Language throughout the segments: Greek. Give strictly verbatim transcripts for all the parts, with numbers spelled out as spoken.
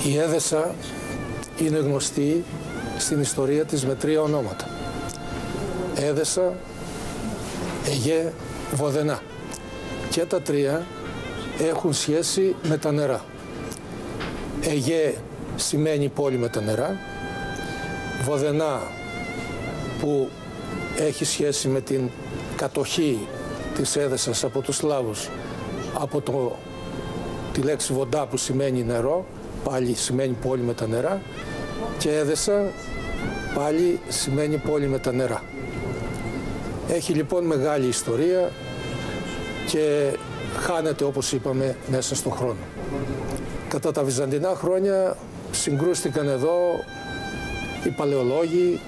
Η Έδεσα είναι γνωστή στην ιστορία της με τρία ονόματα. Έδεσα, Αιγαί, Βοδενά. Και τα τρία έχουν σχέση με τα νερά. Αιγαί σημαίνει πόλη με τα νερά. Βοδενά, που έχει σχέση με την κατοχή της Έδεσας από τους Σλάβους, από το, τη λέξη βοντά που σημαίνει νερό, πάλι σημαίνει πόλη με τα νερά, και Έδεσα πάλι σημαίνει πόλη με τα νερά. Έχει λοιπόν μεγάλη ιστορία και χάνεται, όπως είπαμε, μέσα στον χρόνο. Κατά τα βυζαντινά χρόνια συγκρούστηκαν εδώ οι παλαιολόγοι,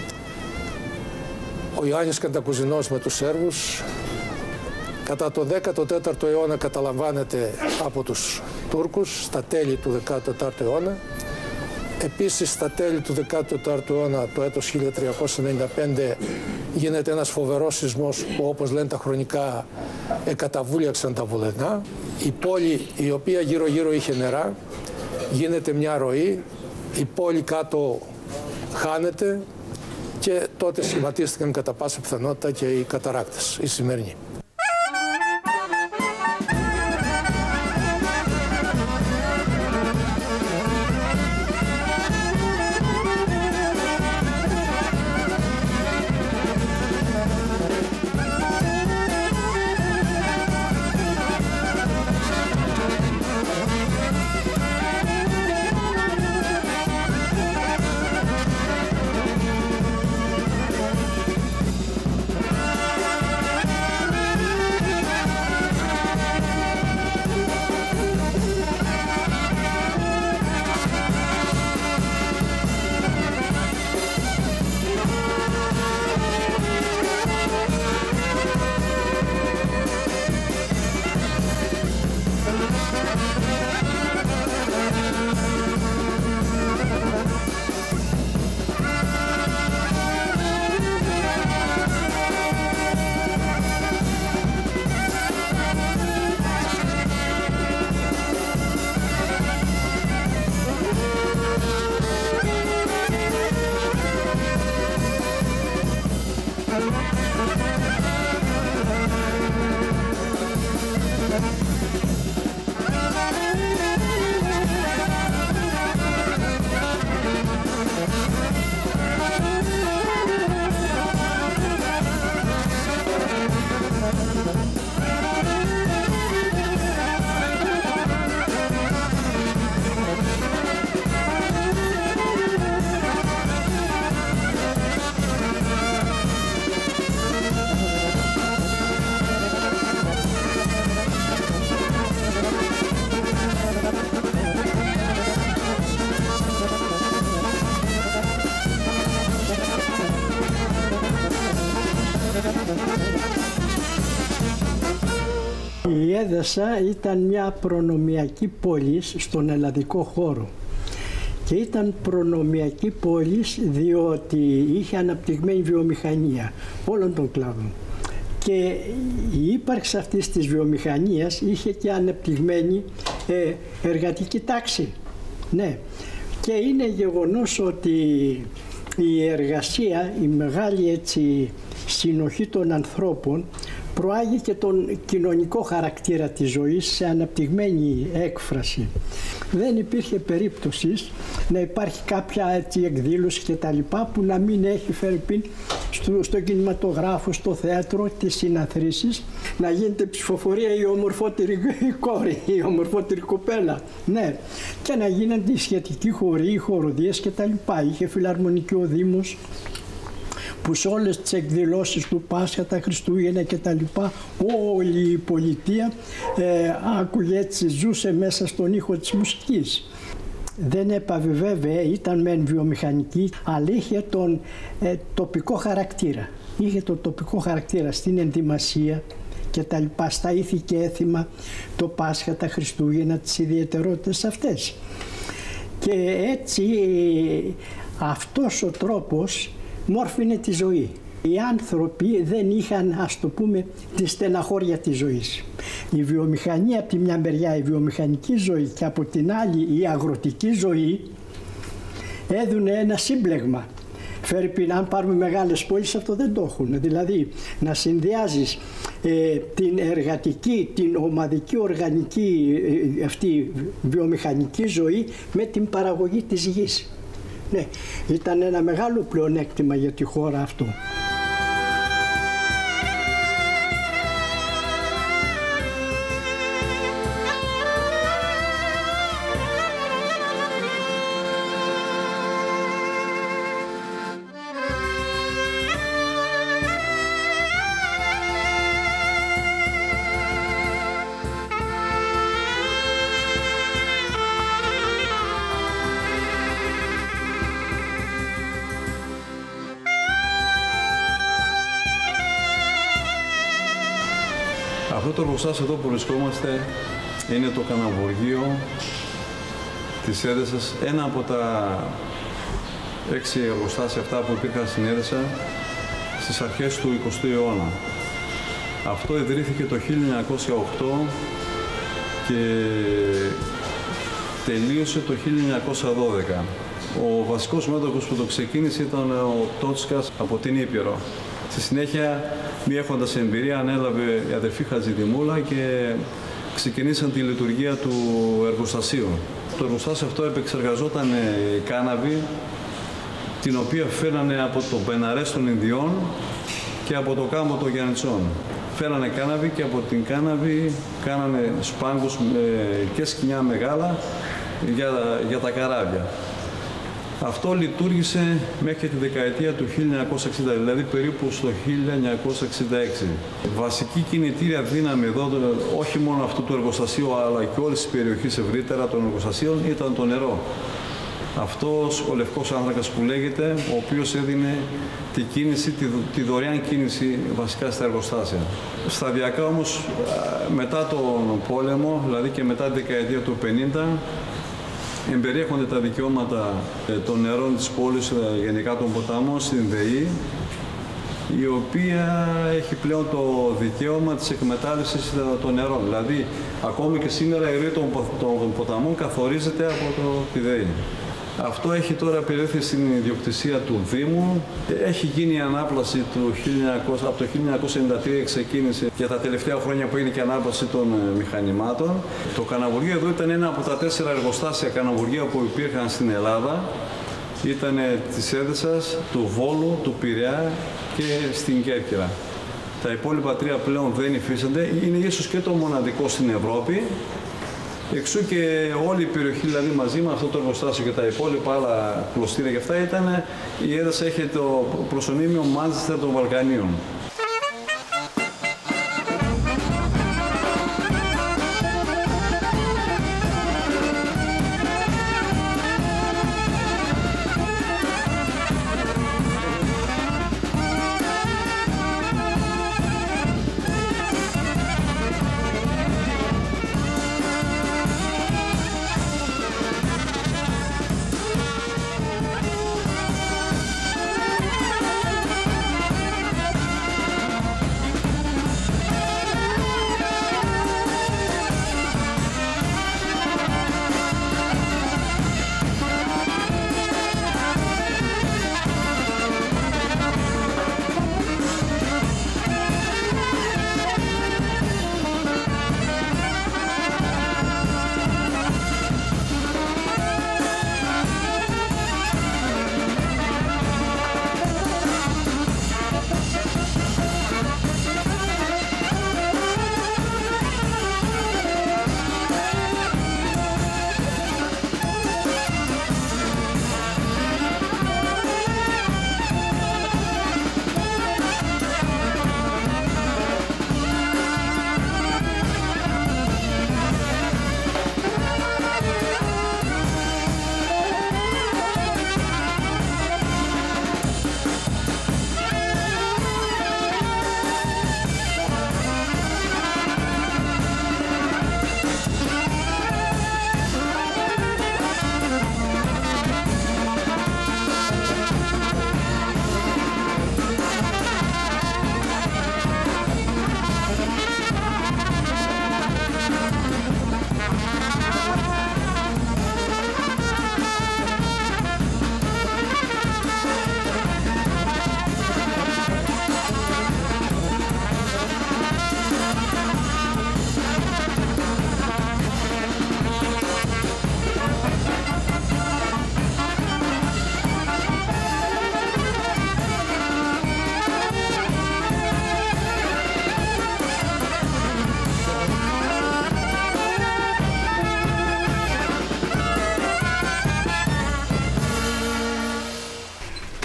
ο Ιωάννης Καντακουζινός με τους Σέρβους. Κατά το δέκατο τέταρτο αιώνα καταλαμβάνεται από τους Τούρκους, στα τέλη του δέκατου τέταρτου αιώνα. Επίσης, στα τέλη του δέκατου τέταρτου αιώνα, το έτος χίλια τριακόσια ενενήντα πέντε, γίνεται ένας φοβερός σεισμός που, όπως λένε τα χρονικά, εκαταβούλιαξαν τα Βοδενά. Η πόλη, η οποία γύρω-γύρω είχε νερά, γίνεται μια ροή, η πόλη κάτω χάνεται και τότε σχηματίστηκαν κατά πάσα πιθανότητα και οι καταράκτες, οι σημερινοί. Η Έδεσα ήταν μια προνομιακή πόλη στον ελλαδικό χώρο και ήταν προνομιακή πόλη διότι είχε αναπτυγμένη βιομηχανία όλων των κλάδων και η ύπαρξη αυτής της βιομηχανίας είχε και αναπτυγμένη ε, εργατική τάξη. Ναι. Και είναι γεγονός ότι η εργασία, η μεγάλη έτσι συνοχή των ανθρώπων προάγει και τον κοινωνικό χαρακτήρα της ζωής σε αναπτυγμένη έκφραση. Δεν υπήρχε περίπτωση να υπάρχει κάποια έτσι εκδήλωση και τα λοιπά που να μην έχει φέρει στο, στο κινηματογράφο, στο θέατρο, τις συναθρήσεις, να γίνεται ψηφοφορία η ομορφότερη κόρη, η ομορφότερη κοπέλα. Ναι, και να γίνονται οι σχετικοί χοροί, οι χοροδίες και τα λοιπά. Είχε φιλαρμονική ο Δήμος, που σε όλες τις εκδηλώσεις του Πάσχα, τα Χριστούγεννα και τα λοιπά, όλη η πολιτεία ε, άκουγε έτσι, ζούσε μέσα στον ήχο της μουσικής. Δεν έπαβε βέβαια, ήταν μεν βιομηχανική, αλλά είχε τον ε, τοπικό χαρακτήρα. Είχε τον τοπικό χαρακτήρα στην ενδυμασία και τα λοιπά, στα ήθη και έθιμα, το Πάσχα, τα Χριστούγεννα, τις ιδιαιτερότητες αυτές. Και έτσι αυτός ο τρόπος μόρφινε τη ζωή. Οι άνθρωποι δεν είχαν, ας το πούμε, τη στεναχώρια της ζωής. Η βιομηχανία από τη μια μεριά, η βιομηχανική ζωή, και από την άλλη η αγροτική ζωή έδουνε ένα σύμπλεγμα. Φέρει, αν πάρουμε μεγάλες πόλεις, αυτό δεν το έχουν. Δηλαδή να συνδυάζεις ε, την εργατική, την ομαδική, οργανική ε, αυτή βιομηχανική ζωή με την παραγωγή της γης. Ναι, ήταν ένα μεγάλο πλεονέκτημα για τη χώρα αυτό. Αυτό το εργοστάσιο εδώ που βρισκόμαστε είναι το καναβουργείο της Έδεσας, ένα από τα έξι εργοστάσια αυτά που υπήρχαν στην Έδεσα στις αρχές του εικοστού αιώνα. Αυτό ιδρύθηκε το χίλια εννιακόσια οκτώ και τελείωσε το χίλια εννιακόσια δώδεκα. Ο βασικός μέτοχος που το ξεκίνησε ήταν ο Τότσκας από την Ήπειρο. Στη συνέχεια, μη έχοντας εμπειρία, ανέλαβε η αδερφή Χατζηδημούλα και ξεκινήσαν τη λειτουργία του εργοστασίου. Το εργοστάσιο αυτό επεξεργαζόταν κάναβη, την οποία φέρανε από το Μπεναρές των Ινδιών και από το κάμπο των Γιαννητσών. Φέρανε κάναβη και από την κάναβη κάνανε σπάγκους και σκοινιά μεγάλα για, για τα καράβια. Αυτό λειτουργήσε μέχρι τη δεκαετία του χίλια εννιακόσια εξήντα, δηλαδή περίπου στο χίλια εννιακόσια εξήντα έξι. Βασική κινητήρια δύναμη εδώ, όχι μόνο αυτού του εργοστασίου, αλλά και όλης της περιοχής ευρύτερα των εργοστασίων, ήταν το νερό. Αυτός ο λευκός άνθρακας που λέγεται, ο οποίος έδινε τη κίνηση, τη, τη δωρεάν κίνηση βασικά στα εργοστάσια. Σταδιακά όμως, μετά τον πόλεμο, δηλαδή και μετά τη δεκαετία του πενήντα, εμπεριέχονται τα δικαιώματα των νερών της πόλης, γενικά των ποταμών, στην ΔΕΗ, η οποία έχει πλέον το δικαίωμα της εκμετάλλευσης των νερών. Δηλαδή, ακόμη και σήμερα η ροή των ποταμών καθορίζεται από το, τη ΔΕΗ. Αυτό έχει τώρα περιέλθει στην ιδιοκτησία του Δήμου. Έχει γίνει η ανάπλαση του χίλια εννιακόσια, από το χίλια εννιακόσια ενενήντα τρία ξεκίνησε και τα τελευταία χρόνια που είναι και ανάπλαση των μηχανημάτων. Το καναβουργείο εδώ ήταν ένα από τα τέσσερα εργοστάσια καναβουργεία που υπήρχαν στην Ελλάδα. Ήταν της Έδεσας, του Βόλου, του Πειραιά και στην Κέρκυρα. Τα υπόλοιπα τρία πλέον δεν υφίστανται. Είναι ίσως και το μοναδικό στην Ευρώπη. Εξού και όλη η περιοχή, δηλαδή μαζί με αυτό το εργοστάσιο και τα υπόλοιπα άλλα κλωστήρια και αυτά, ήταν, η Έδεσα έχει το προσωνύμιο Μάντσεστερ των Βαλκανίων.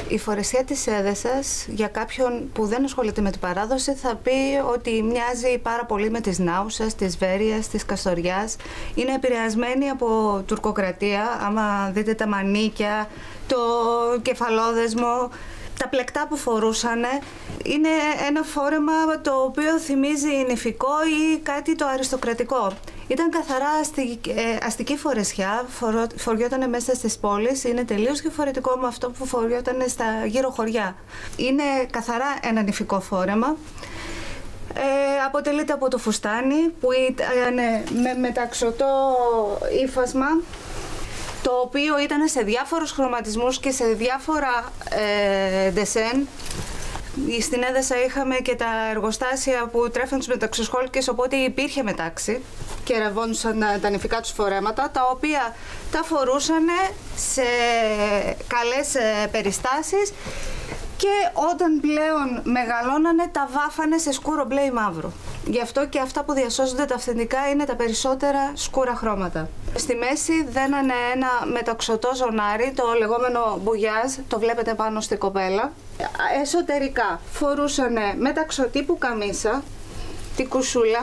Η φορεσιά της Έδεσας, για κάποιον που δεν ασχολείται με την παράδοση, θα πει ότι μοιάζει πάρα πολύ με τις Νάουσας, της Βέρειας, της Καστοριάς. Είναι επηρεασμένη από τουρκοκρατία. Άμα δείτε τα μανίκια, το κεφαλόδεσμο, τα πλεκτά που φορούσαν, είναι ένα φόρεμα το οποίο θυμίζει νηφικό ή κάτι το αριστοκρατικό. Ήταν καθαρά αστική, ε, αστική φορεσιά, φορο, φοριόταν μέσα στις πόλεις, είναι τελείως διαφορετικό με αυτό που φοριόταν στα γύρω χωριά. Είναι καθαρά ένα νηφικό φόρεμα. Ε, αποτελείται από το φουστάνι που ήταν με μεταξωτό ύφασμα, το οποίο ήταν σε διάφορους χρωματισμούς και σε διάφορα ε, ντεσέν. Στην Έδεσα είχαμε και τα εργοστάσια που τρέφαν τους μεταξοσχόλικες, οπότε υπήρχε μετάξι και ρευόντουσαν τα νηφικά τους φορέματα, τα οποία τα φορούσαν σε καλές περιστάσεις και όταν πλέον μεγαλώνανε τα βάφανε σε σκούρο μπλε ή μαύρο. Γι' αυτό και αυτά που διασώζονται τα αυθεντικά είναι τα περισσότερα σκούρα χρώματα. Στη μέση δένανε ένα μεταξωτό ζωνάρι, το λεγόμενο μπουγιάζ, το βλέπετε πάνω στη κοπέλα. Εσωτερικά φορούσανε μεταξωτή που καμίσα, την κουσούλα,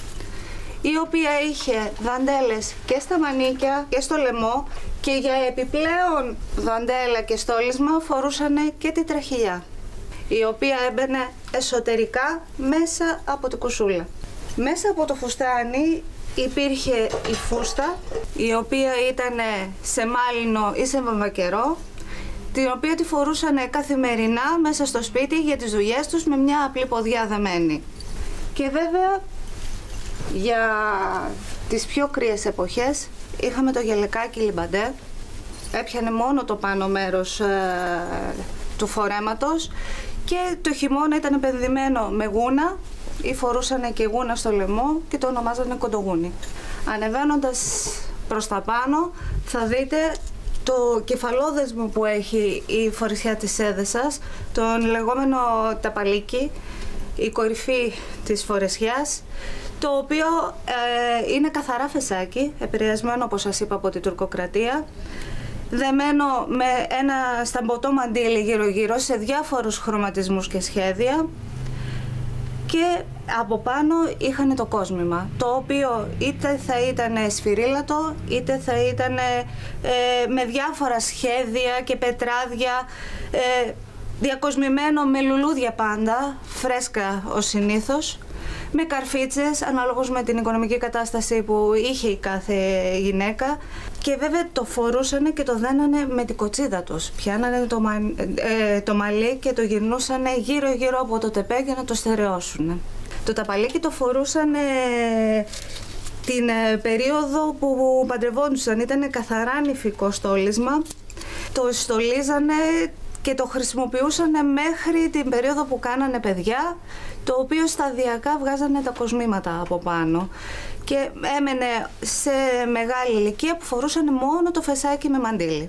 η οποία είχε δαντέλες και στα μανίκια και στο λαιμό, και για επιπλέον δαντέλα και στόλισμα φορούσανε και τη τραχηλιά, η οποία έμπαινε εσωτερικά μέσα από την κουσούλα. Μέσα από το φουστάνι υπήρχε η φούστα, η οποία ήταν σε μάλινο ή σε βαμβακερό, την οποία τη φορούσαν καθημερινά μέσα στο σπίτι για τις δουλειές τους με μια απλή ποδιά δεμένη. Και βέβαια για τις πιο κρύες εποχές είχαμε το γελεκάκι λιμπαντέ, έπιανε μόνο το πάνω μέρος ε, του φορέματος και το χειμώνα ήταν επενδυμένο με γούνα ή φορούσαν και γούνα στο λαιμό και το ονομάζανε κοντογούνι. Ανεβαίνοντας προς τα πάνω θα δείτε το κεφαλόδεσμο που έχει η φορεσιά της Έδεσας, τον λεγόμενο ταπαλίκι, η κορυφή της φορεσιάς, το οποίο ε, είναι καθαρά φεσάκι, επηρεασμένο όπως σας είπα από την τουρκοκρατία, δεμένο με ένα σταμποτό μαντίλι γύρω-γύρω σε διάφορους χρωματισμούς και σχέδια, και από πάνω είχαν το κόσμημα, το οποίο είτε θα ήταν σφυρίλατο, είτε θα ήταν ε, με διάφορα σχέδια και πετράδια, ε, διακοσμημένο με λουλούδια πάντα, φρέσκα ως συνήθως, με καρφίτσες ανάλογως με την οικονομική κατάσταση που είχε η κάθε γυναίκα, και βέβαια το φορούσανε και το δένανε με την κοτσίδα τους. Πιάνανε το, μα, ε, το μαλλί και το γυρνούσανε γύρω γύρω από το τεπέ για να το στερεώσουν. Το ταπαλίκι το φορούσαν ε, την ε, περίοδο που παντρευόντουσαν, ήταν καθαρά νηφικό στόλισμα, το στολίζανε και το χρησιμοποιούσαν μέχρι την περίοδο που κάνανε παιδιά, το οποίο σταδιακά βγάζανε τα κοσμήματα από πάνω και έμενε σε μεγάλη ηλικία που φορούσαν μόνο το φεσάκι με μαντίλι.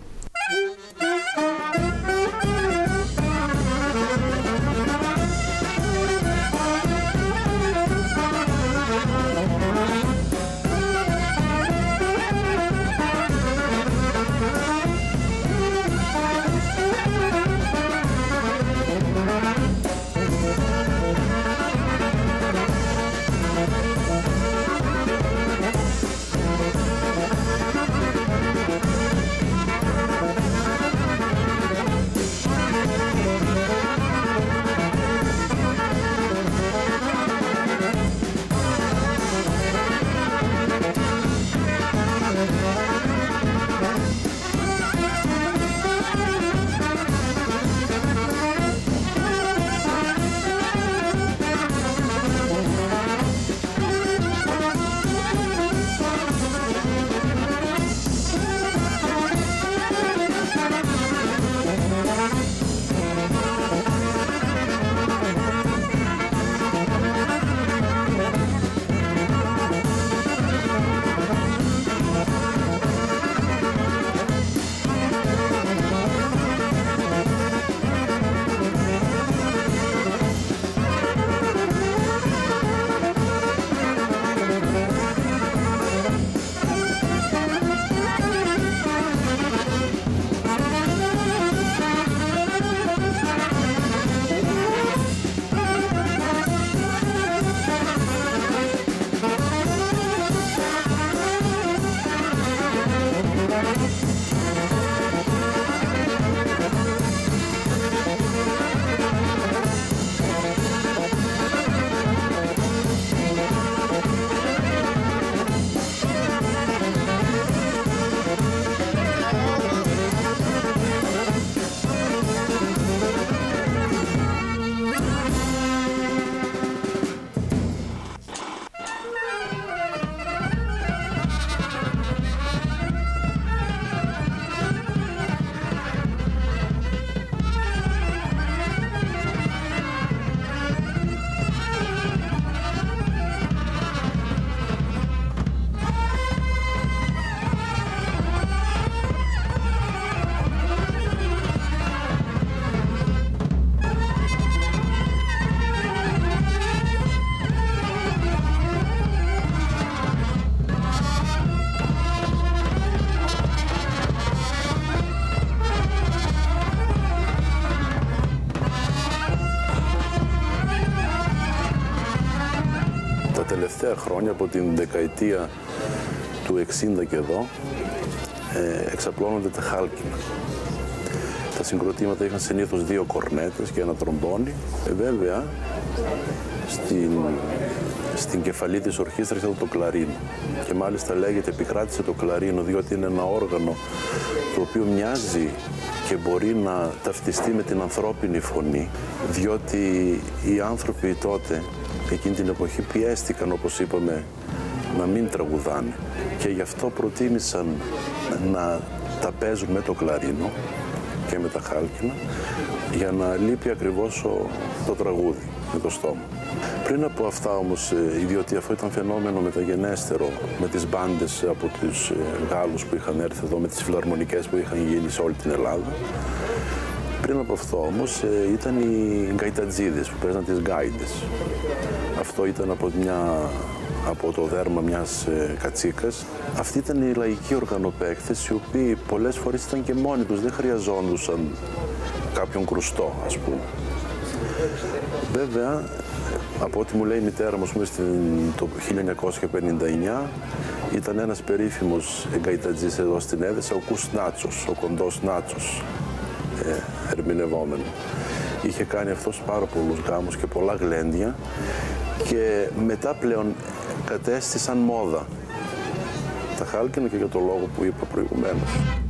Τα τελευταία χρόνια, από την δεκαετία του εξήντα και εδώ, ε, εξαπλώνονται τα χάλκινα. Τα συγκροτήματα είχαν συνήθως δύο κορνέτες και ένα τρομπόνι. Ε, βέβαια, στην, στην κεφαλή της ορχήστρας ήταν το κλαρίνο. Και μάλιστα λέγεται επικράτησε το κλαρίνο, διότι είναι ένα όργανο το οποίο μοιάζει και μπορεί να ταυτιστεί με την ανθρώπινη φωνή, διότι οι άνθρωποι τότε, εκείνη την εποχή, πιέστηκαν, όπως είπαμε, να μην τραγουδάνε. Και γι' αυτό προτίμησαν να τα παίζουν με το κλαρίνο και με τα χάλκινα, για να λείπει ακριβώς ο, το τραγούδι με το στόμα. Πριν από αυτά όμως, διότι αυτό ήταν φαινόμενο μεταγενέστερο, με τις μπάντες από τους Γάλλους που είχαν έρθει εδώ, με τις φιλαρμονικές που είχαν γίνει σε όλη την Ελλάδα, πριν από αυτό όμως ήταν οι γκαϊτατζίδες που παίζαν τις γκάιντες. Αυτό ήταν από, μια, από το δέρμα μιας ε, κατσίκας. Αυτοί ήταν οι λαϊκοί οργανοπαίκτες, οι οποίοι πολλές φορές ήταν και μόνοι τους, δεν χρειαζόντουσαν κάποιον κρουστό, ας πούμε. Βέβαια, από ό,τι μου λέει η μητέρα μου, το χίλια εννιακόσια πενήντα εννιά, ήταν ένας περίφημος γκαϊτατζής εδώ στην Έδεσα, ο Κους Νάτσος, ο κοντός Νάτσος, ε, ερμηνευόμενο. Είχε κάνει αυτός πάρα πολλούς γάμους και πολλά γλέντια και μετά πλέον κατέστησαν μόδα τα χάλκινα, και για το λόγο που είπα προηγουμένως.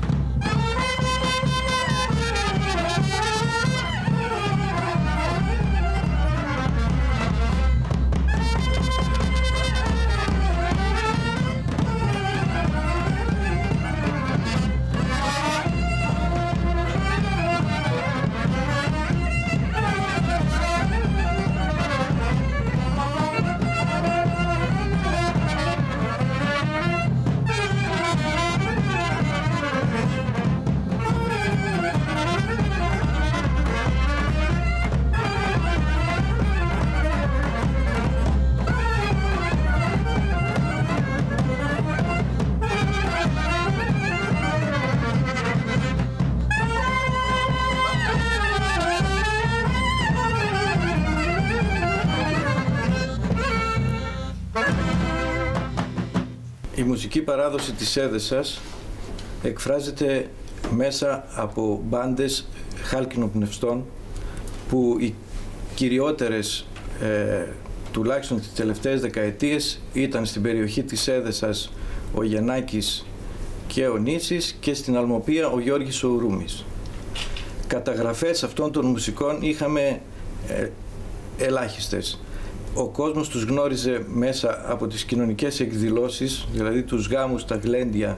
Η μουσική παράδοση της Έδεσας εκφράζεται μέσα από μπάντες χάλκινοπνευστών, που οι κυριότερες, ε, τουλάχιστον τις τελευταίες δεκαετίες, ήταν στην περιοχή της Έδεσας ο Γεννάκης και ο Νήσης, και στην Αλμοπία ο Γιώργης ο Ουρούμης. Καταγραφές αυτών των μουσικών είχαμε ε, ελάχιστες. Ο κόσμος τους γνώριζε μέσα από τις κοινωνικές εκδηλώσεις, δηλαδή τους γάμους, τα γλέντια,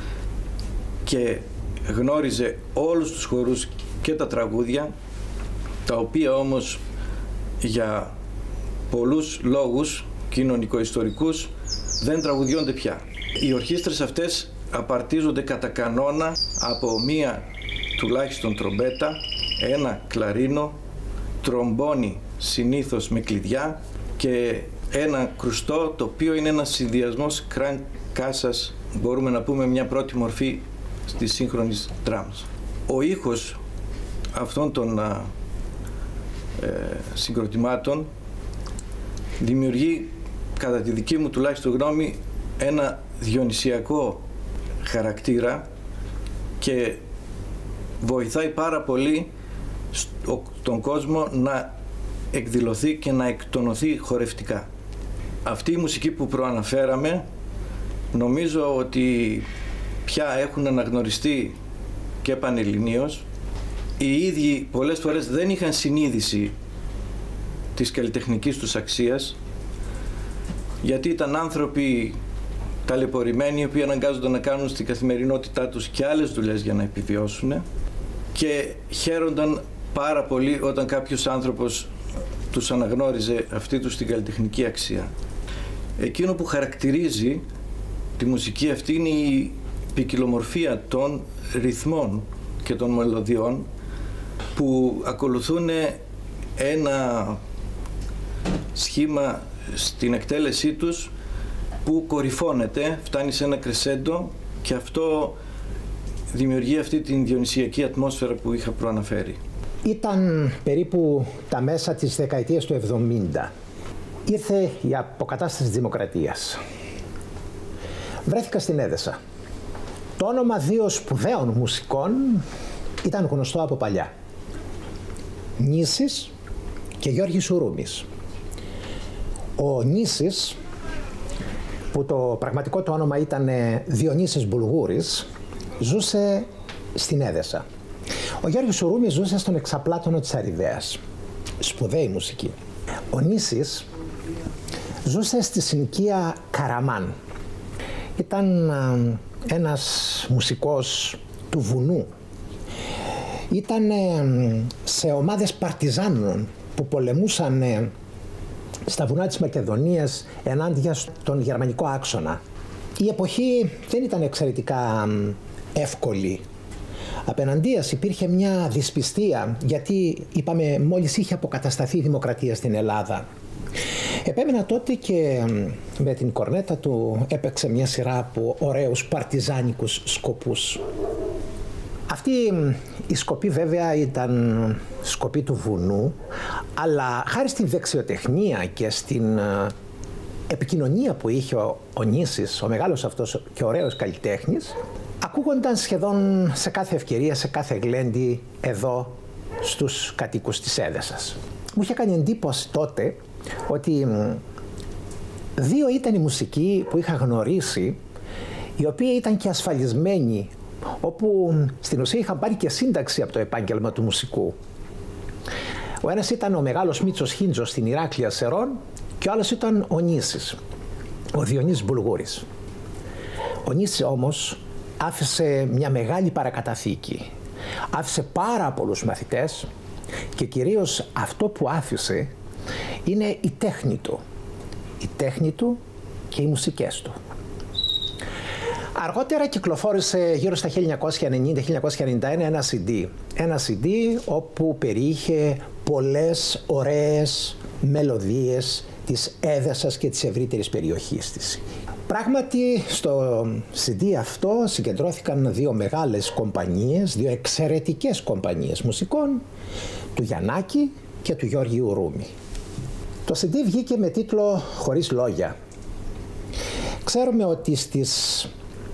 και γνώριζε όλους τους χορούς και τα τραγούδια, τα οποία όμως για πολλούς λόγους κοινωνικο-ιστορικούς δεν τραγουδιώνται πια. Οι ορχήστρες αυτές απαρτίζονται κατά κανόνα από μία τουλάχιστον τρομπέτα, ένα κλαρίνο, τρομπόνι συνήθως με κλειδιά και ένα κρουστό, το οποίο είναι ένας συνδυασμός κραν κάσας, μπορούμε να πούμε μια πρώτη μορφή της σύγχρονης drums. Ο ήχος αυτών των ε, συγκροτημάτων δημιουργεί, κατά τη δική μου τουλάχιστον γνώμη, ένα διονυσιακό χαρακτήρα και βοηθάει πάρα πολύ τον κόσμο να εκδηλωθεί και να εκτονωθεί χορευτικά. Αυτή η μουσική που προαναφέραμε νομίζω ότι πια έχουν αναγνωριστεί και πανελληνίως. Οι ίδιοι πολλές φορές δεν είχαν συνείδηση της καλλιτεχνικής τους αξίας, γιατί ήταν άνθρωποι ταλαιπωρημένοι, οι οποίοι αναγκάζονται να κάνουν στην καθημερινότητά τους και άλλες δουλειές για να επιβιώσουν, και χαίρονταν πάρα πολύ όταν κάποιος άνθρωπος τους αναγνώριζε αυτή τους την καλλιτεχνική αξία. Εκείνο που χαρακτηρίζει τη μουσική αυτή είναι η ποικιλομορφία των ρυθμών και των μελωδιών, που ακολουθούν ένα σχήμα στην εκτέλεσή τους που κορυφώνεται, φτάνει σε ένα κρεσέντο, και αυτό δημιουργεί αυτή την διονυσιακή ατμόσφαιρα που είχα προαναφέρει. Ήταν περίπου τα μέσα της δεκαετίας του εβδομήντα. Ήρθε η αποκατάσταση της δημοκρατίας. Βρέθηκα στην Έδεσα. Το όνομα δύο σπουδαίων μουσικών ήταν γνωστό από παλιά. Νήσης και Γιώργης Ουρούμης. Ο Νήσης, που το πραγματικό του όνομα ήταν Διονύσης Μπουλγούρης, ζούσε στην Έδεσα. Ο Γιώργης Ουρούμης ζούσε στον εξαπλάτωνο της Αριδαίας. Σπουδαίη μουσική. Ο Νήσης ζούσε στη συνοικία Καραμάν. Ήταν ένας μουσικός του βουνού. Ήταν σε ομάδες παρτιζάνων που πολεμούσαν στα βουνά της Μακεδονίας ενάντια στον γερμανικό άξονα. Η εποχή δεν ήταν εξαιρετικά εύκολη. Απέναντίας υπήρχε μια δυσπιστία, γιατί είπαμε μόλις είχε αποκατασταθεί η δημοκρατία στην Ελλάδα. Επέμενα τότε και με την κορνέτα του έπαιξε μια σειρά από ωραίους παρτιζάνικους σκοπούς. Αυτή η σκοπή βέβαια ήταν σκοπή του βουνού, αλλά χάρη στην δεξιοτεχνία και στην επικοινωνία που είχε ο, ο Νήσης, ο μεγάλος αυτός και ωραίος καλλιτέχνης, ακούγονταν σχεδόν σε κάθε ευκαιρία, σε κάθε γλέντι εδώ στους κατοίκους της Έδεσας. Μου είχε κάνει εντύπωση τότε ότι δύο ήταν οι μουσικοί που είχα γνωρίσει, οι οποίοι ήταν και ασφαλισμένοι, όπου στην ουσία είχαν πάρει και σύνταξη από το επάγγελμα του μουσικού. Ο ένας ήταν ο μεγάλος Μίτσος Χίντζος στην Ηράκλεια Σερών και ο άλλος ήταν ο Νήσης, ο Διονύσης Μπουλγούρης. Ο Νήσης όμως άφησε μια μεγάλη παρακαταθήκη. Άφησε πάρα πολλούς μαθητές και κυρίως αυτό που άφησε είναι η τέχνη του. Η τέχνη του και οι μουσικές του. Αργότερα κυκλοφόρησε γύρω στα χίλια εννιακόσια ενενήντα με χίλια εννιακόσια ενενήντα ένα ένα σι ντι. Ένα σι ντι όπου περιείχε πολλές ωραίες μελωδίες της Έδεσας και της ευρύτερης περιοχής της. Πράγματι στο σι ντι αυτό συγκεντρώθηκαν δύο μεγάλες κομπανίες, δύο εξαιρετικές κομπανίες μουσικών, του Γιαννάκη και του Γιώργη Ουρούμη. Το σι ντι βγήκε με τίτλο «Χωρίς λόγια». Ξέρουμε ότι στις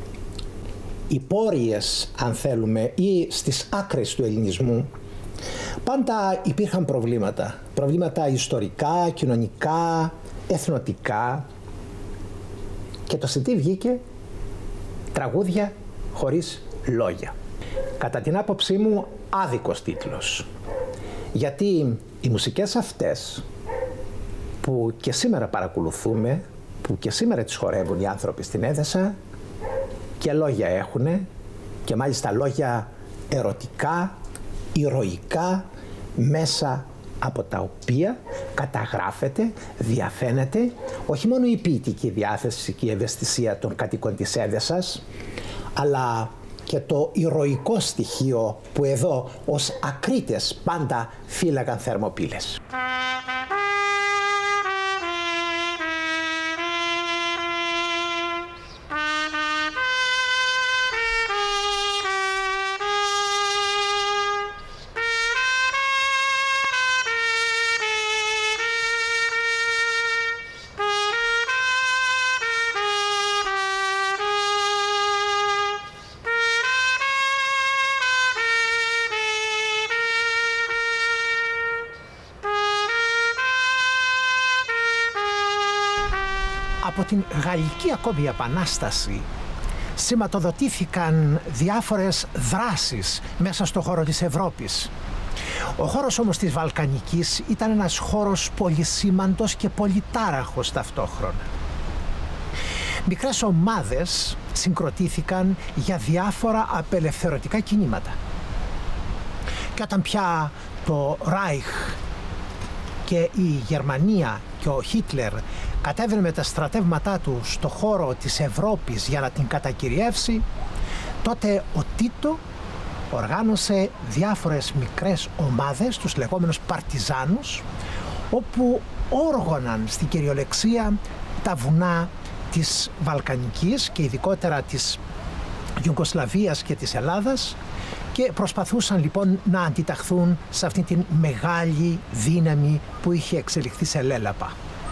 υπόρειες, αν θέλουμε, ή στις άκρες του ελληνισμού πάντα υπήρχαν προβλήματα. Προβλήματα ιστορικά, κοινωνικά, εθνοτικά. Και το σι ντι βγήκε «Τραγούδια χωρίς λόγια». Κατά την άποψή μου άδικος τίτλος. Γιατί οι μουσικές αυτές που και σήμερα παρακολουθούμε, που και σήμερα τις χορεύουν οι άνθρωποι στην Έδεσα, και λόγια έχουνε, και μάλιστα λόγια ερωτικά, ηρωικά, μέσα από τα οποία καταγράφεται, διαφαίνεται όχι μόνο η ποιητική διάθεση και η ευαισθησία των κατοίκων της Έδεσας, αλλά και το ηρωικό στοιχείο που εδώ ως ακρίτες πάντα φύλαγαν Θερμοπύλες. Από την Γαλλική ακόμη Επανάσταση σηματοδοτήθηκαν διάφορες δράσεις μέσα στο χώρο της Ευρώπης. Ο χώρος όμως της Βαλκανικής ήταν ένας χώρος πολυσήμαντος και πολυτάραχος ταυτόχρονα. Μικρές ομάδες συγκροτήθηκαν για διάφορα απελευθερωτικά κινήματα. Και όταν πια το Ράιχ και η Γερμανία και ο Χίτλερ κατέβαινε με τα στρατεύματά του στο χώρο της Ευρώπης για να την κατακυριεύσει, τότε ο Τίτο οργάνωσε διάφορες μικρές ομάδες, τους λεγόμενους παρτιζάνους, όπου όργωναν στην κυριολεξία τα βουνά της Βαλκανικής και ειδικότερα της Ιουγκοσλαβίας και της Ελλάδας, και προσπαθούσαν λοιπόν να αντιταχθούν σε αυτή την μεγάλη δύναμη που είχε εξελιχθεί σε λέλαπα.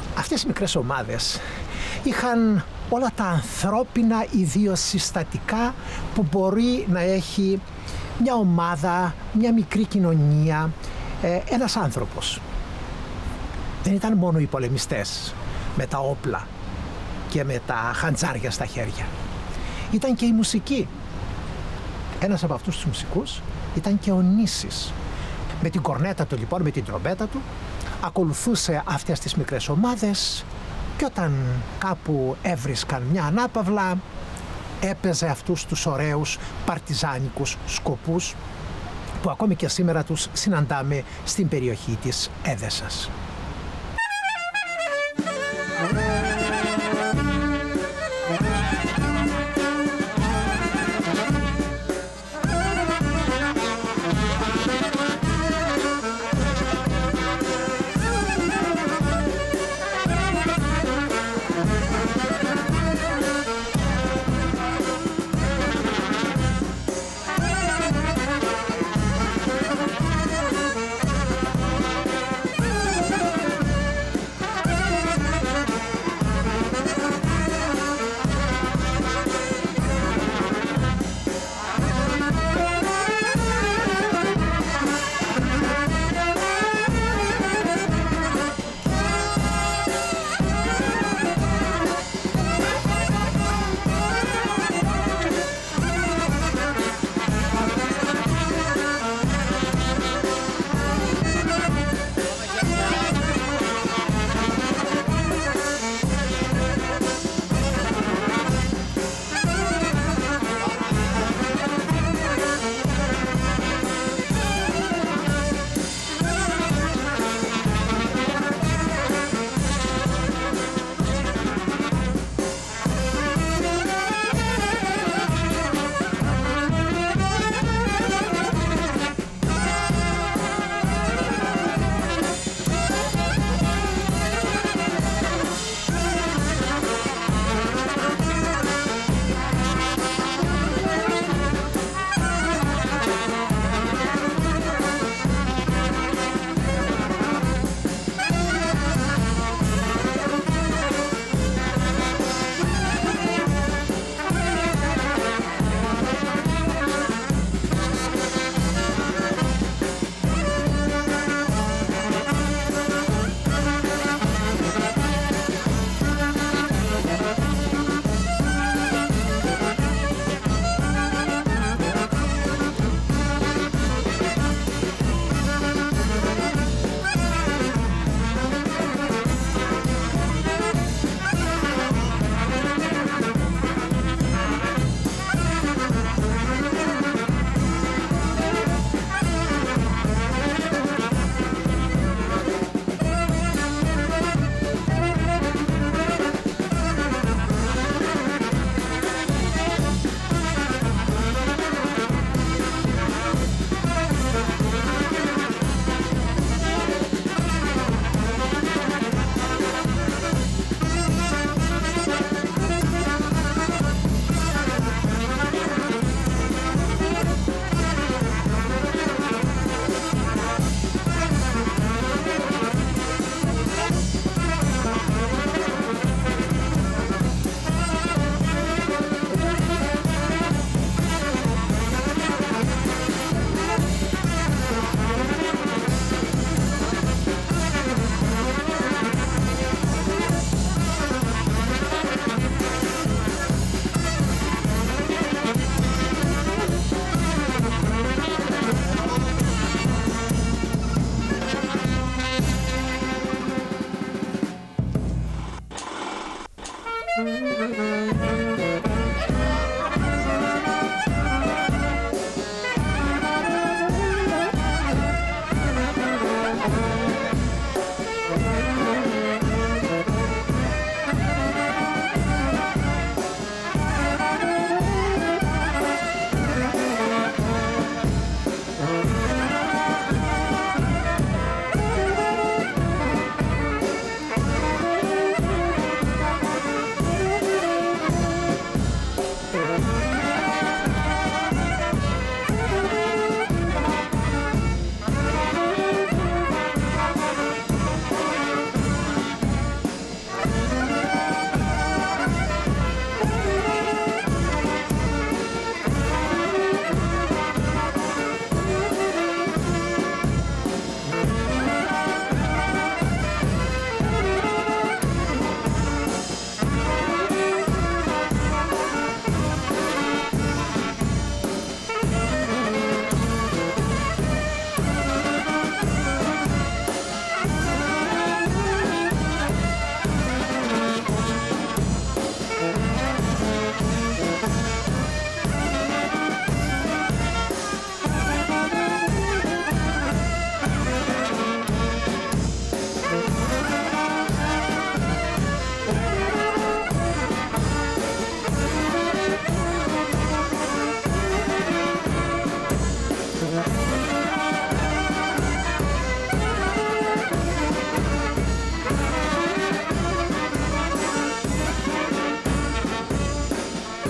αυτές οι μικρές ομάδες είχαν όλα τα ανθρώπινα ιδιοσυστατικά που μπορεί να έχει μια ομάδα, μια μικρή κοινωνία, ε, ένας άνθρωπος. Δεν ήταν μόνο οι πολεμιστές με τα όπλα και με τα χαντζάρια στα χέρια. Ήταν και η μουσική. Ένας από αυτούς τους μουσικούς ήταν και ο Νήσης. Με την κορνέτα του λοιπόν, με την τρομπέτα του, ακολουθούσε αυτές τις μικρές ομάδες και όταν κάπου έβρισκαν μια ανάπαυλα, έπαιζε αυτούς τους ωραίους παρτιζάνικους σκοπούς που ακόμη και σήμερα τους συναντάμε στην περιοχή της Έδεσας.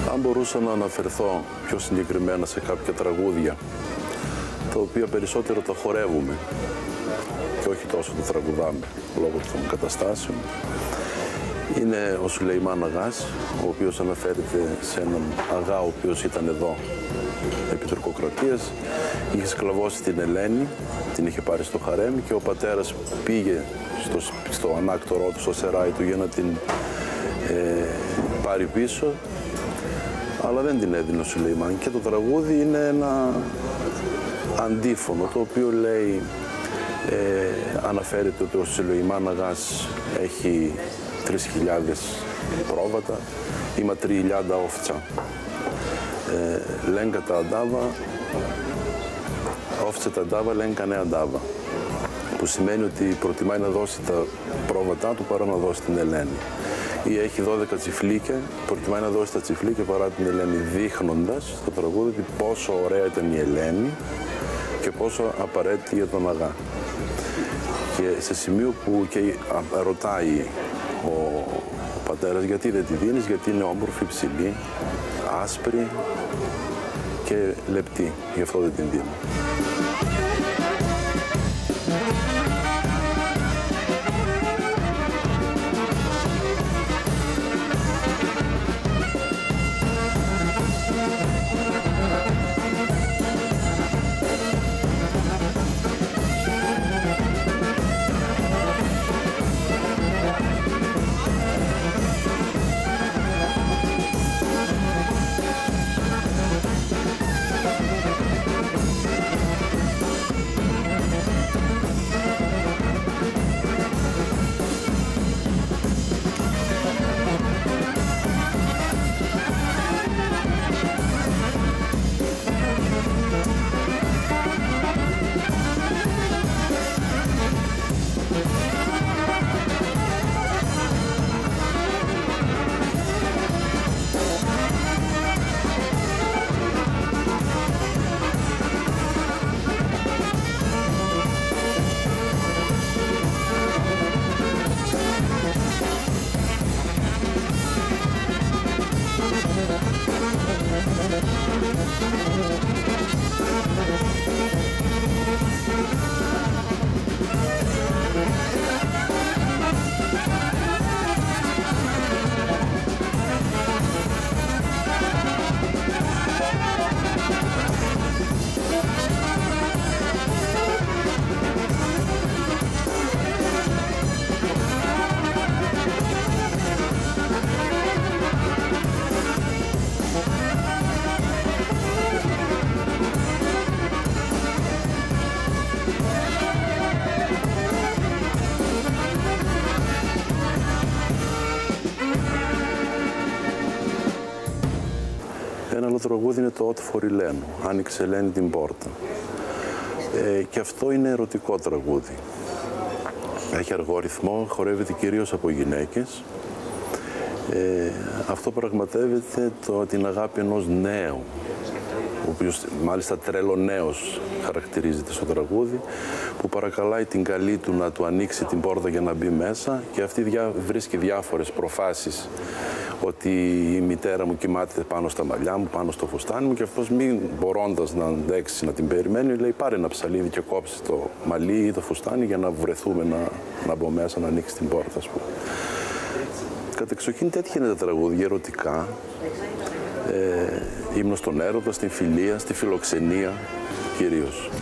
Αν μπορούσα να αναφερθώ πιο συγκεκριμένα σε κάποια τραγούδια, τα οποία περισσότερο τα χορεύουμε και όχι τόσο τα τραγουδάμε λόγω των καταστάσεων, είναι ο Σουλεϊμάν Αγάς, ο οποίος αναφέρεται σε έναν Αγά ο οποίος ήταν εδώ επί τουρκοκρατίας, είχε σκλαβώσει την Ελένη, την είχε πάρει στο χαρέμ και ο πατέρας πήγε στο, στο ανάκτορό του, στο σεράι του, για να την ε, πάρει πίσω, αλλά δεν την έδινε ο Σουλεϊμάν. Και το τραγούδι είναι ένα αντίφωνο, το οποίο λέει, ε, αναφέρεται ότι ο Σουλεϊμάν Αγάς έχει τρεις χιλιάδες πρόβατα, има три χιλιάδες овца. Λέγκα τα αντάβα, όφτσε τα αντάβα, λέγκα νέα αντάβα. Που σημαίνει ότι προτιμάει να δώσει τα πρόβατά του παρά να δώσει την Ελένη. Ή έχει δώδεκα τσιφλίκια, προτιμάει να δώσει τα τσιφλίκια παρά την Ελένη, δείχνοντας στο τραγούδι πόσο ωραία ήταν η Ελένη και πόσο απαραίτητη για τον Αγά. Και σε σημείο που και ρωτάει ο πατέρας γιατί δεν τη δίνεις, γιατί είναι όμορφη, ψηλή, άσπρη και λεπτή, γι' αυτό δεν την δίνω. Ένα άλλο τραγούδι είναι το «Ότ φοριλένου», «Άνοιξε Ελένη την πόρτα». Ε, και αυτό είναι ερωτικό τραγούδι. Έχει αργό ρυθμό, χορεύεται κυρίως από γυναίκες. Ε, αυτό πραγματεύεται το, την αγάπη ενός νέου, ο οποίος μάλιστα τρελονέος χαρακτηρίζεται στο τραγούδι, που παρακαλάει την καλή του να του ανοίξει την πόρτα για να μπει μέσα, και αυτή διά, βρίσκει διάφορες προφάσεις ότι η μητέρα μου κοιμάται πάνω στα μαλλιά μου, πάνω στο φουστάνι μου, και αυτός, μην μπορώντας να αντέξει να την περιμένει, λέει πάρε ένα ψαλίδι και κόψει το μαλλί ή το φουστάνι για να βρεθούμε να, να μπω μέσα, να ανοίξει την πόρτα, ας πούμε. Κατεξοχήν τέτοια είναι τα τραγούδια, ερωτικά, ε, ύμνο στον έρωτα, στην φιλία, στη φιλοξενία κυρίως.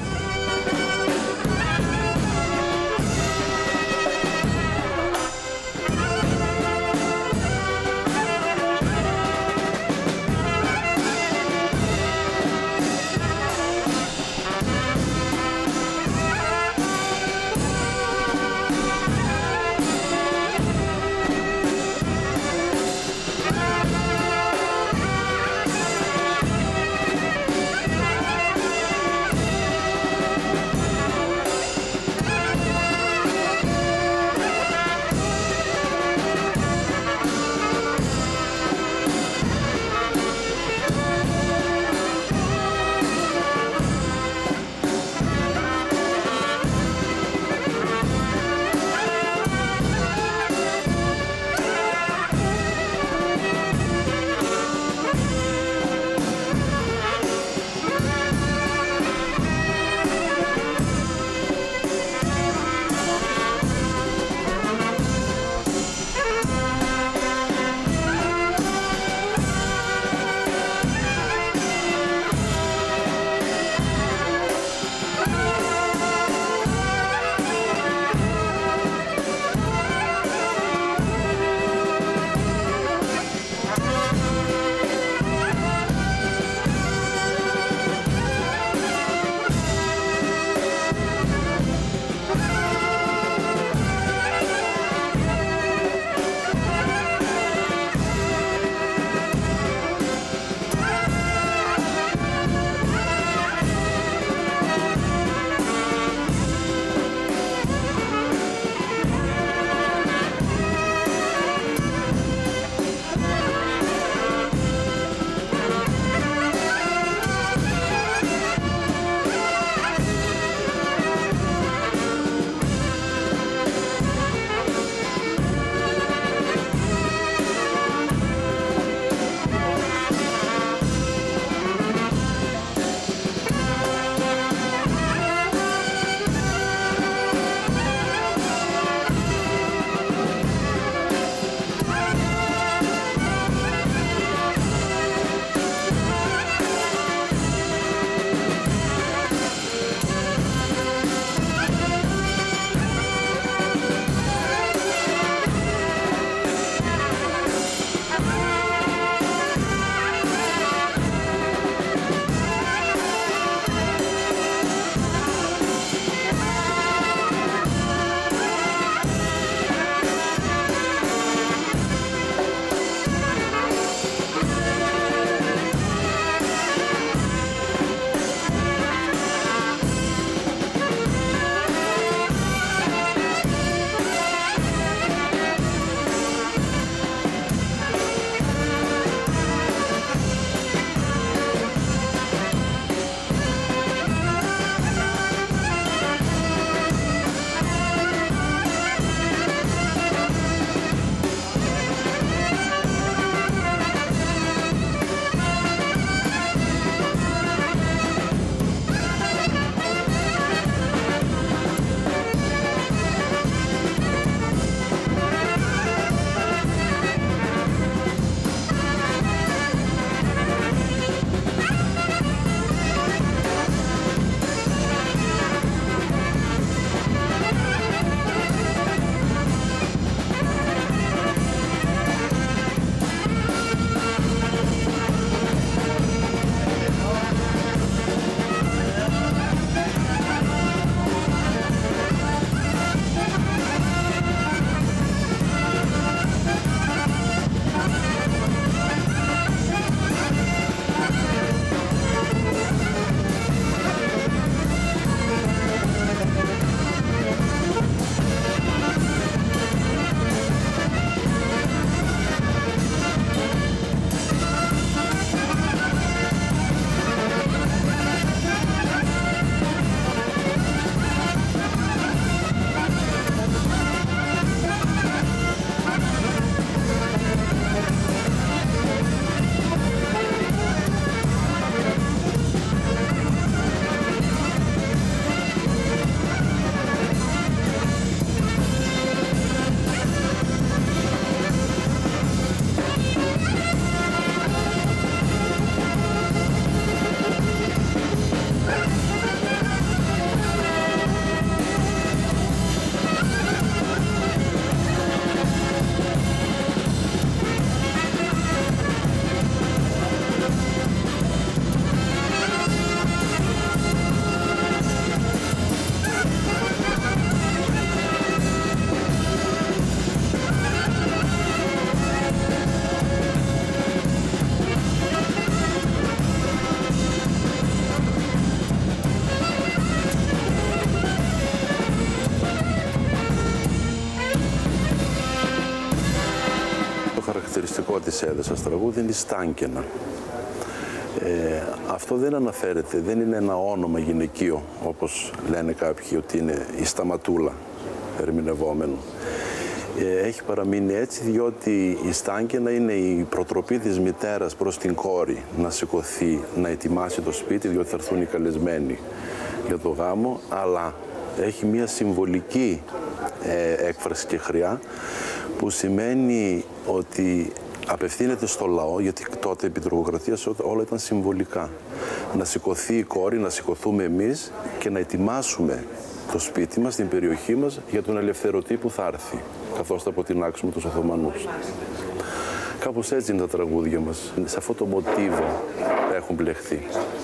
χαρακτηριστικό της Έδεσας τραγούδι είναι η στάνκαινα. Ε, αυτό δεν αναφέρεται, δεν είναι ένα όνομα γυναικείο, όπως λένε κάποιοι ότι είναι η Σταματούλα, ερμηνευόμενο. Ε, έχει παραμείνει έτσι διότι η στάνκαινα είναι η προτροπή της μητέρας προς την κόρη να σηκωθεί, να ετοιμάσει το σπίτι, διότι θα έρθουν οι καλεσμένοι για το γάμο, αλλά έχει μια συμβολική ε, έκφραση και χρειά, που σημαίνει ότι απευθύνεται στο λαό, γιατί τότε επί τουρκοκρατίας όλα ήταν συμβολικά. Να σηκωθεί η κόρη, να σηκωθούμε εμείς και να ετοιμάσουμε το σπίτι μας, την περιοχή μας, για τον ελευθερωτή που θα έρθει, καθώς θα αποτινάξουμε τους Οθωμανούς. Κάπως έτσι είναι τα τραγούδια μας. Σε αυτό το μοτίβο έχουν πλεχθεί.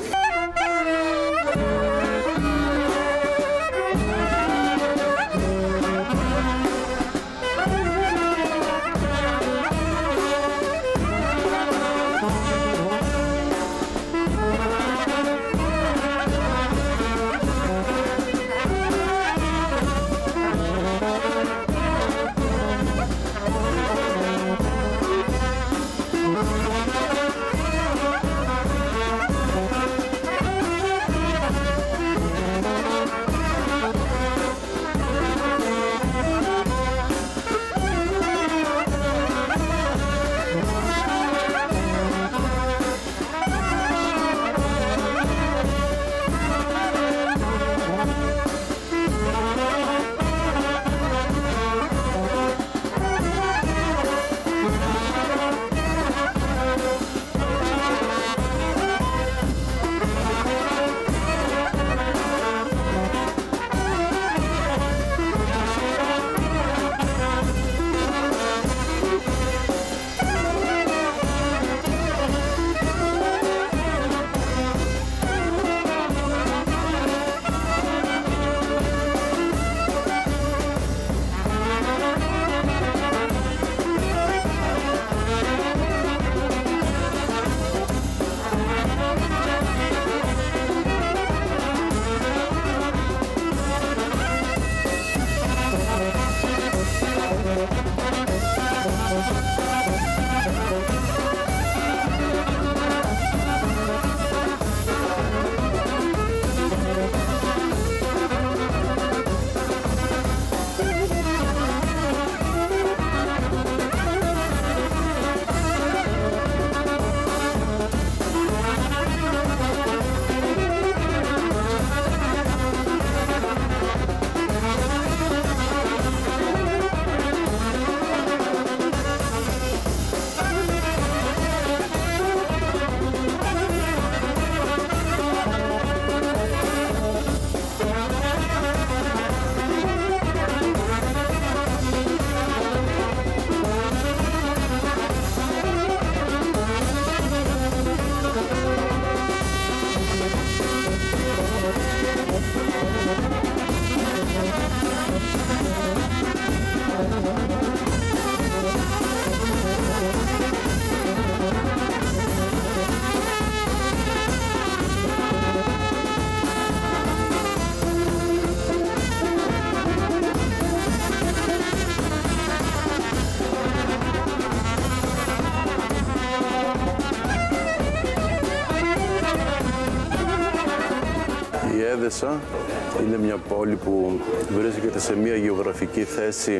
Η Έδεσα είναι μια πόλη που βρίσκεται σε μια γεωγραφική θέση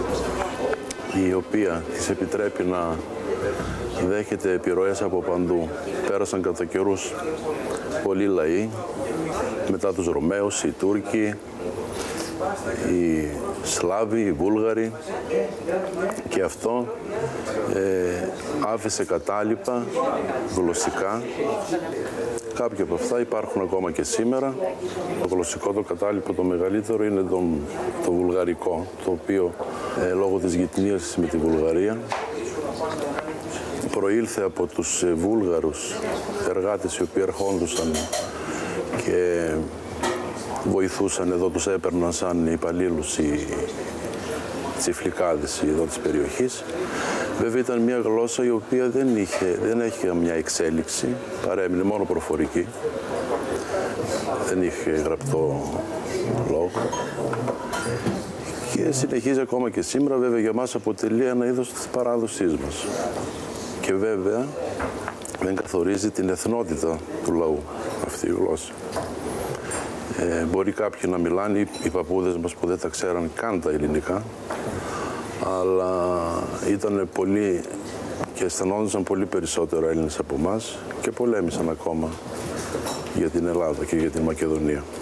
η οποία της επιτρέπει να δέχεται επιρροές από παντού. Πέρασαν κατά καιρούς πολλοί λαοί, μετά τους Ρωμαίους, οι Τούρκοι, οι Σλάβοι, οι Βούλγαροι, και αυτό ε, άφησε κατάλοιπα γλωσσικά. Κάποια από αυτά υπάρχουν ακόμα και σήμερα. Το γλωσσικό το κατάλοιπο το μεγαλύτερο είναι το, το βουλγαρικό, το οποίο ε, λόγω της γειτονίας με τη Βουλγαρία προήλθε από τους ε, Βούλγαρους εργάτες οι οποίοι ερχόντουσαν και βοηθούσαν εδώ, τους έπαιρναν σαν υπαλλήλους οι τσιφλικάδες εδώ της περιοχής. Βέβαια ήταν μια γλώσσα η οποία δεν, είχε, δεν έχει μια εξέλιξη, παρέμεινε μόνο προφορική, δεν είχε γραπτό λόγο Και συνεχίζει ακόμα και σήμερα, βέβαια για μας αποτελεί ένα είδος της παράδοσής μας. Και βέβαια δεν καθορίζει την εθνότητα του λαού αυτή η γλώσσα. Ε, μπορεί κάποιοι να μιλάνε, οι παππούδες μας που δεν τα ξέραν καν τα ελληνικά, αλλά ήταν πολύ και αισθανόντουσαν πολύ περισσότερο Έλληνες από εμάς και πολέμησαν ακόμα για την Ελλάδα και για την Μακεδονία.